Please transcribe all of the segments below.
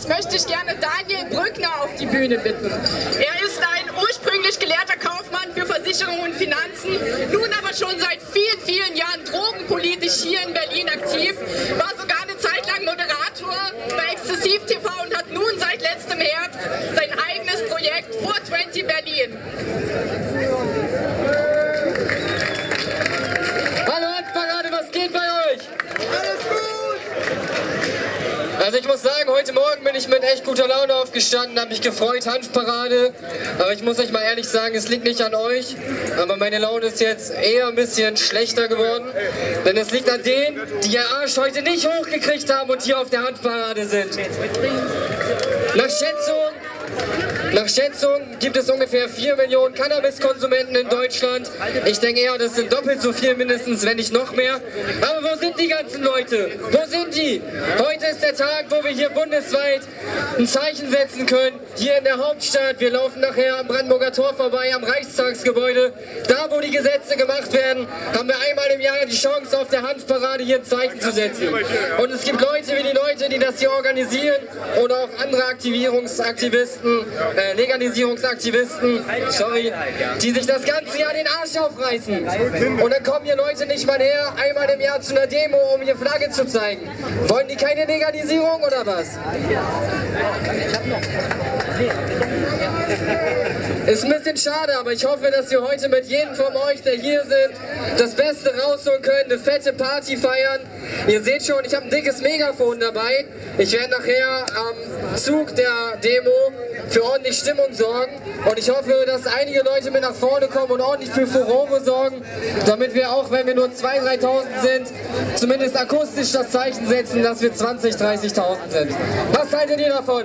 Schluss möchte ich gerne Daniel Brückner auf die Bühne bitten. Er ist ein ursprünglich gelehrter Kaufmann für Versicherungen und Finanzen, nun aber schon seit vielen, vielen Jahren drogenpolitisch hier in Berlin aktiv, war sogar eine Zeit lang Moderator bei Exzessiv TV und hat nun seit letztem Herbst sein eigenes Projekt 420 Berlin. Hallo Handparade, was geht bei euch? Alles gut! Also ich muss sagen, heute Morgen bin ich mit echt guter Laune aufgestanden, habe mich gefreut, Hanfparade. Aber ich muss euch mal ehrlich sagen, es liegt nicht an euch. Aber meine Laune ist jetzt eher ein bisschen schlechter geworden. Denn es liegt an denen, die ihr Arsch heute nicht hochgekriegt haben und hier auf der Hanfparade sind. Nach Schätzung gibt es ungefähr 4 Millionen Cannabiskonsumenten in Deutschland. Ich denke eher, das sind doppelt so viel mindestens, wenn nicht noch mehr. Aber wo sind die ganzen Leute? Wo sind die? Heute ist der Tag, wo wir hier bundesweit ein Zeichen setzen können. Hier in der Hauptstadt. Wir laufen nachher am Brandenburger Tor vorbei, am Reichstagsgebäude. Da, wo die Gesetze gemacht werden, haben wir einmal im Jahr die Chance, auf der Hanfparade hier ein Zeichen zu setzen. Und es gibt Leute wie die Leute, die das hier organisieren und auch andere Legalisierungsaktivisten, die sich das ganze Jahr den Arsch aufreißen. Und dann kommen hier Leute nicht mal her, einmal im Jahr zu einer Demo, um ihre Flagge zu zeigen. Wollen die keine Legalisierung oder was? Ist ein bisschen schade, aber ich hoffe, dass wir heute mit jedem von euch, der hier sind, das Beste rausholen können, eine fette Party feiern. Ihr seht schon, ich habe ein dickes Megafon dabei. Ich werde nachher am Zug der Demo für ordentlich Stimmung sorgen und ich hoffe, dass einige Leute mit nach vorne kommen und ordentlich für Furore sorgen, damit wir auch, wenn wir nur 2.000, 3.000 sind, zumindest akustisch das Zeichen setzen, dass wir 20.000, 30.000 sind. Was haltet ihr davon?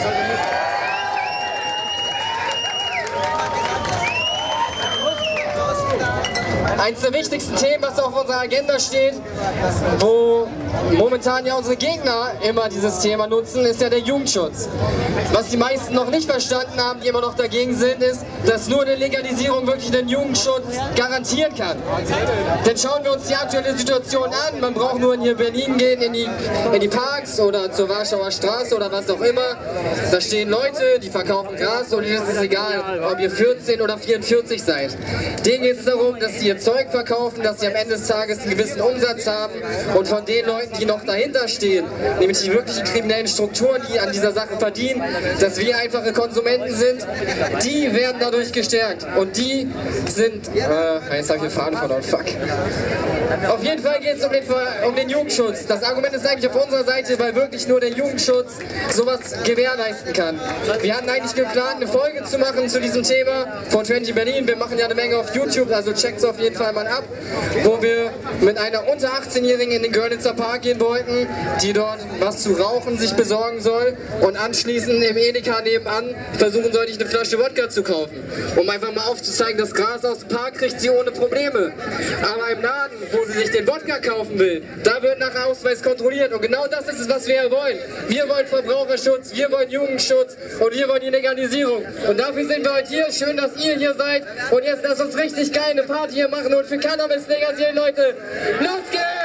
Eines der wichtigsten Themen, was auf unserer Agenda steht, wo momentan ja unsere Gegner immer dieses Thema nutzen, ist ja der Jugendschutz. Was die meisten noch nicht verstanden haben, die immer noch dagegen sind, ist, dass nur eine Legalisierung wirklich den Jugendschutz garantieren kann. Denn schauen wir uns die aktuelle Situation an, man braucht nur in hier Berlin gehen, in die Parks oder zur Warschauer Straße oder was auch immer. Da stehen Leute, die verkaufen Gras und es ist egal, ob ihr 14 oder 44 seid. Denen geht es darum, dass sie ihr Zeug verkaufen, dass sie am Ende des Tages einen gewissen Umsatz haben und von den Leuten, die noch dahinter stehen, nämlich die wirklichen kriminellen Strukturen, die an dieser Sache verdienen, dass wir einfache Konsumenten sind, die werden dadurch gestärkt und die sind, jetzt habe ich den Faden verloren, fuck. Auf jeden Fall geht es um den Jugendschutz. Das Argument ist eigentlich auf unserer Seite, weil wirklich nur der Jugendschutz sowas gewährleisten kann. Wir hatten eigentlich geplant, eine Folge zu machen zu diesem Thema von 420 Berlin. Wir machen ja eine Menge auf YouTube, also checkt es auf jeden Fall mal ab, wo wir mit einer unter 18-Jährigen in den Görlitzer Park gehen wollten, die dort was zu rauchen sich besorgen soll und anschließend im Edeka nebenan versuchen soll, sich eine Flasche Wodka zu kaufen, um einfach mal aufzuzeigen, das Gras aus dem Park kriegt sie ohne Probleme. Aber im Laden, wo sie sich den Wodka kaufen will, da wird nach Ausweis kontrolliert und genau das ist es, was wir wollen. Wir wollen Verbraucherschutz, wir wollen Jugendschutz und wir wollen die Legalisierung. Und dafür sind wir heute hier. Schön, dass ihr hier seid und jetzt lasst uns richtig geil eine Party hier machen und für Cannabis legalisieren, Leute. Los geht's!